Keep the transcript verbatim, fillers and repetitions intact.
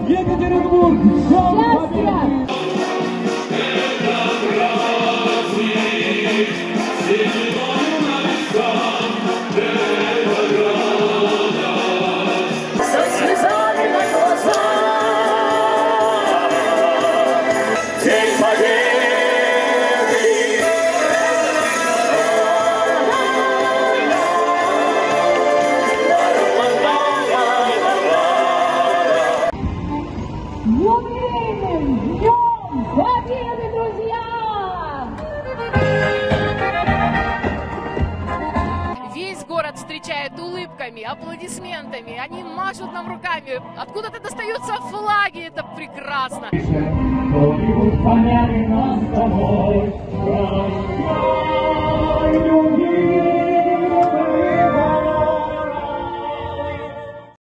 Екатеринбург! Счастья! Юбилейным днем Победы, друзья! Весь город встречает улыбками, аплодисментами, они машут нам руками, откуда-то достаются флаги, это прекрасно. Кто-нибудь помянет нас с тобой, прощай,